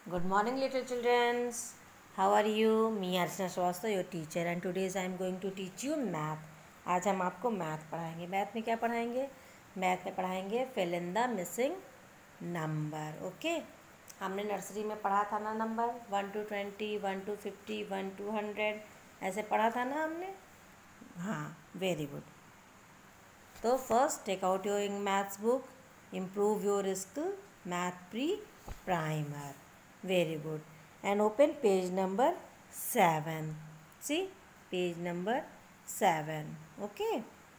Good morning, little children. How are you? Me, Archana Srivastava, your teacher, and today I am going to teach you math. आज हम आपको math पढ़ाएंगे। Math में क्या पढ़ाएंगे? Math में पढ़ाएंगे fill in the missing number. Okay, हमने नर्सरी में पढ़ा था ना नंबर 1 to 20, 1 to 50, 1 to 100, ऐसे पढ़ा था ना हमने। हाँ, वेरी गुड। तो first take out your maths book, improve your skill, math pre primer. Very good. And open page number 7. See, page number 7. Okay.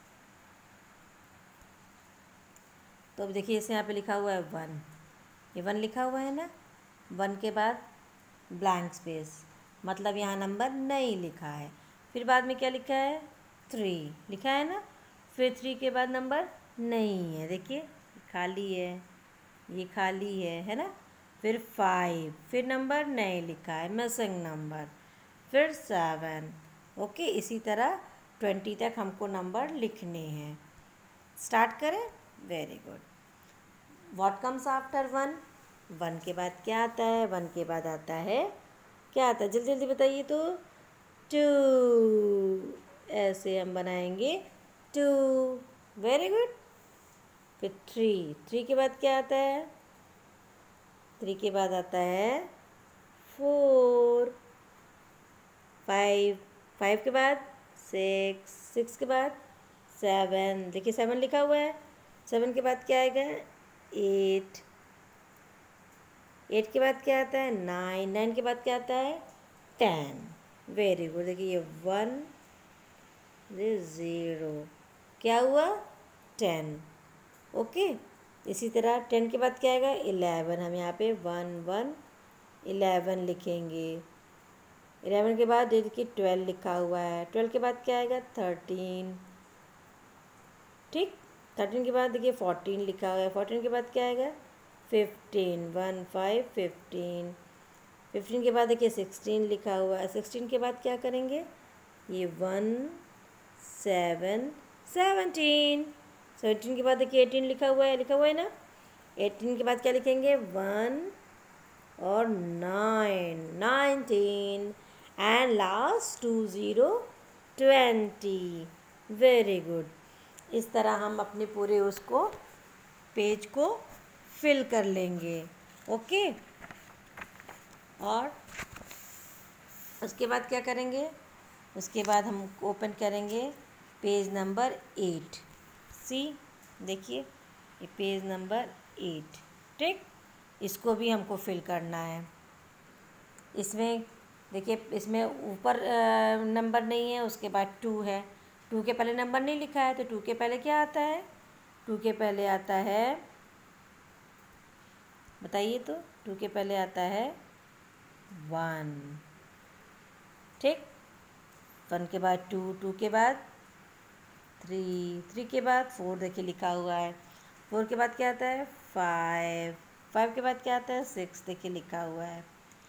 तो अब देखिए इसमें यहाँ पे लिखा हुआ है 1. ये 1 लिखा हुआ है ना। 1 के बाद ब्लैंक स्पेस, मतलब यहाँ नंबर नहीं लिखा है। फिर बाद में क्या लिखा है? 3 लिखा है ना। फिर 3 के बाद नंबर नहीं है, देखिए खाली है, ये खाली है ना। फिर 5, फिर नंबर नहीं लिखा है, मिसिंग नंबर। फिर 7. ओके, इसी तरह 20 तक हमको नंबर लिखने हैं। स्टार्ट करें। Very good. What comes after 1? 1 के बाद क्या आता है? 1 के बाद आता है, क्या आता है? जल्दी जल्दी बताइए तो। 2, ऐसे हम बनाएंगे 2। Very good. फिर 3 के बाद क्या आता है? 3 के बाद आता है 4, 5 के बाद 6 के बाद 7, देखिए 7 लिखा हुआ है। 7 के बाद क्या आएगा? 8 के बाद क्या आता है? 9 के बाद क्या आता है? 10। Very good. देखिए ये 1, 0, क्या हुआ? 10। ओके, इसी तरह 10 के बाद क्या आएगा? 11। हम यहाँ पे 1, 1, 11 लिखेंगे। 11 के बाद देखिए 12 लिखा हुआ है। 12 के बाद क्या आएगा? 13। ठीक, 13 के बाद देखिए 14 लिखा हुआ है। 14 के बाद क्या आएगा? 15, 1, 5, 15। 15 के बाद देखिए 16 लिखा हुआ है। 16 के बाद क्या करेंगे? ये 1, 7, 17। 17 के बाद देखिए 18 लिखा हुआ है ना। 18 के बाद क्या लिखेंगे? 1 और 9, 19, एंड लास्ट 2 0 20। Very good. इस तरह हम अपने पूरे उसको पेज को फिल कर लेंगे। ओके, और उसके बाद क्या करेंगे? उसके बाद हम ओपन करेंगे पेज नंबर 8। सी, देखिए ये पेज नंबर 8। ठीक, इसको भी हमको फिल करना है। इसमें देखिए, इसमें ऊपर नंबर नहीं है, उसके बाद 2 है। 2 के पहले नंबर नहीं लिखा है, तो 2 के पहले क्या आता है? 2 के पहले आता है, बताइए तो। 2 के पहले आता है 1। ठीक, 1 के बाद 2, 2 के बाद 3, 3 के बाद 4, देखिए लिखा हुआ है। 4 के बाद क्या आता है? 5, 5 के बाद क्या आता है? 6, देखिए लिखा हुआ है।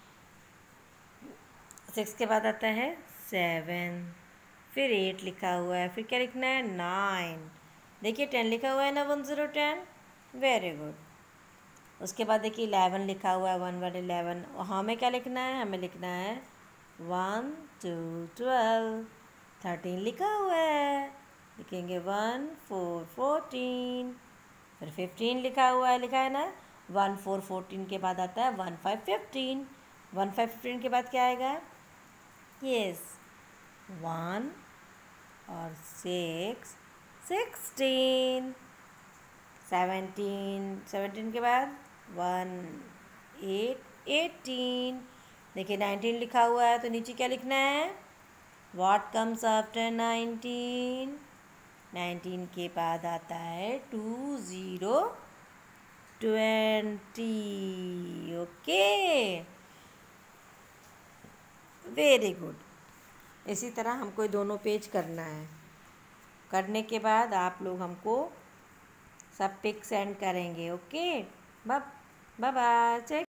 6 के बाद आता है 7, फिर 8 लिखा हुआ है। फिर क्या लिखना है? 9, देखिए 10 लिखा हुआ है ना, 1 0 10। Very good. उसके बाद देखिए 11 लिखा हुआ है, 1 1 11। और हमें क्या लिखना है? हमें लिखना है 1 2 12। 13 लिखा हुआ है, लिखेंगे 1 4 14। फिर 15 लिखा हुआ है, लिखा है ना। 1 4 14 के बाद आता है 1 5 15। 1 5 15 के बाद क्या आएगा? यस, 1 और 6 16। 17 के बाद 1 8 18। देखिए 19 लिखा हुआ है, तो नीचे क्या लिखना है? What comes after 19? 19 के बाद आता है 2 0 20। Okay, very good. इसी तरह हमको दोनों पेज करना है। करने के बाद आप लोग हमको सब पिक सेंड करेंगे। Okay, bye bye.